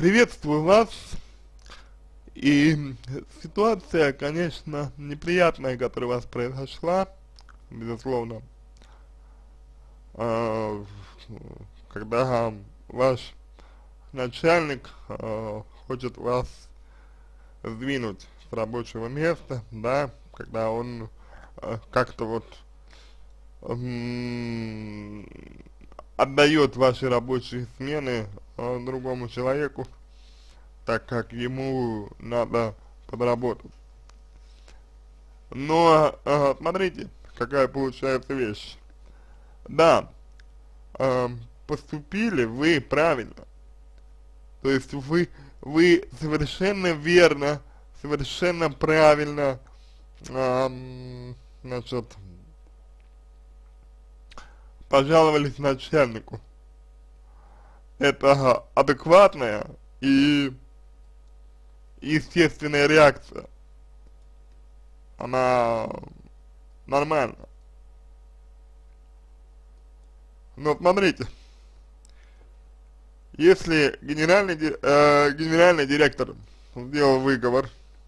Приветствую вас. И ситуация, конечно, неприятная, которая у вас произошла, безусловно, а, когда ваш начальник хочет вас сдвинуть с рабочего места, да, когда он как-то вот м, отдает ваши рабочие смены другому человеку, так как ему надо подработать. Но смотрите, какая получается вещь. Да, э, поступили вы правильно. То есть вы совершенно верно, совершенно правильно, значит, пожаловались начальнику. Это адекватная и естественная реакция. Она нормальна. Но смотрите, если генеральный директор сделал выговор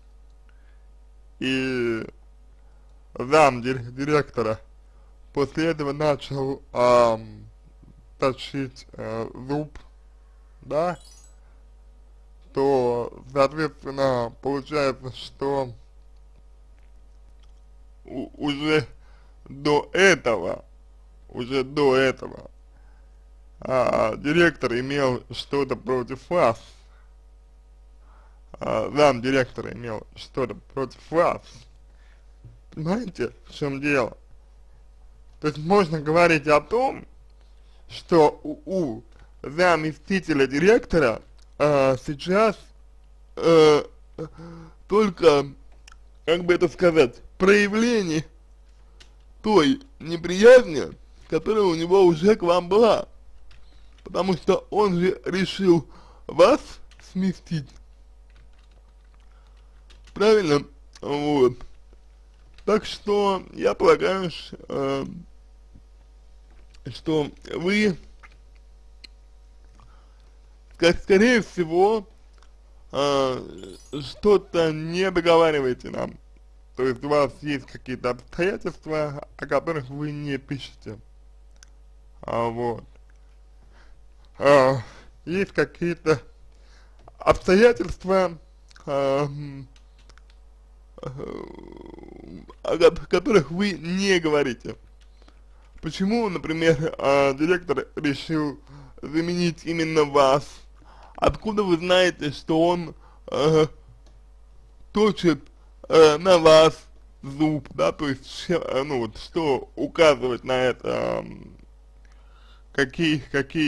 и директора после этого начал точить зуб, да, то, соответственно, получается, что уже до этого, директор имел что-то против вас, директора имел что-то против вас. Понимаете, в чем дело? То есть можно говорить о том, что у заместителя директора сейчас только, как бы это сказать, проявление той неприязни, которая у него уже к вам была. Потому что он же решил вас сместить. Правильно? Вот. Так что я полагаю, что вы, скорее всего, что-то не договариваете нам. То есть у вас есть какие-то обстоятельства, о которых вы не пишете. Вот. Есть какие-то обстоятельства, о которых вы не говорите. Почему, например, директор решил заменить именно вас? Откуда вы знаете, что он точит на вас зуб, да, то есть, ну вот, что указывает на это, какие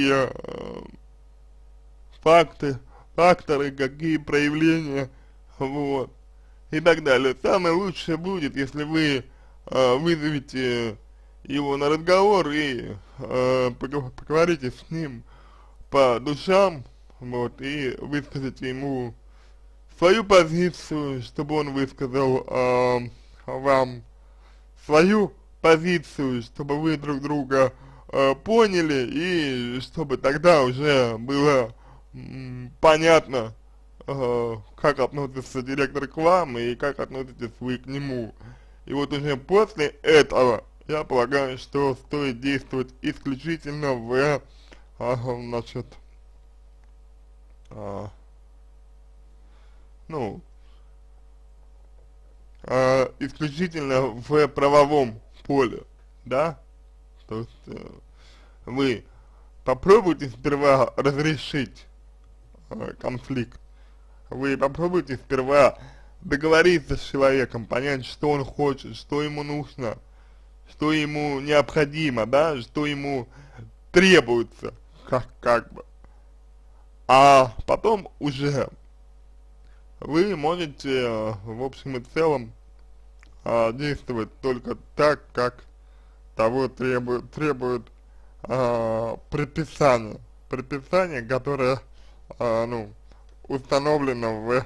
факторы, какие проявления, вот, и так далее. Самое лучшее будет, если вы вызовете его на разговор и поговорите с ним по душам, вот, и выскажите ему свою позицию, чтобы он высказал вам свою позицию, чтобы вы друг друга поняли, и чтобы тогда уже было понятно, как относится директор к вам и как относитесь вы к нему. И вот уже после этого, я полагаю, что стоит действовать исключительно в, значит, ну, исключительно в правовом поле, да? То есть вы попробуйте сперва разрешить конфликт, вы попробуйте сперва договориться с человеком, понять, что он хочет, что ему нужно, что ему необходимо, да, что ему требуется, как бы. А потом уже вы можете, в общем и целом, действовать только так, как того требует предписание, которое, ну, установлено в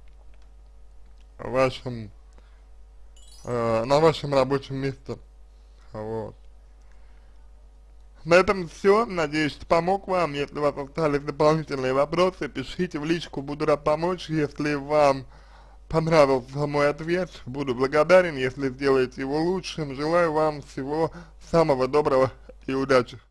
вашем, на вашем рабочем месте, вот. На этом все. Надеюсь, что помог вам. Если у вас остались дополнительные вопросы, пишите в личку, буду рад помочь. Если вам понравился мой ответ, буду благодарен, если сделаете его лучшим. Желаю вам всего самого доброго и удачи.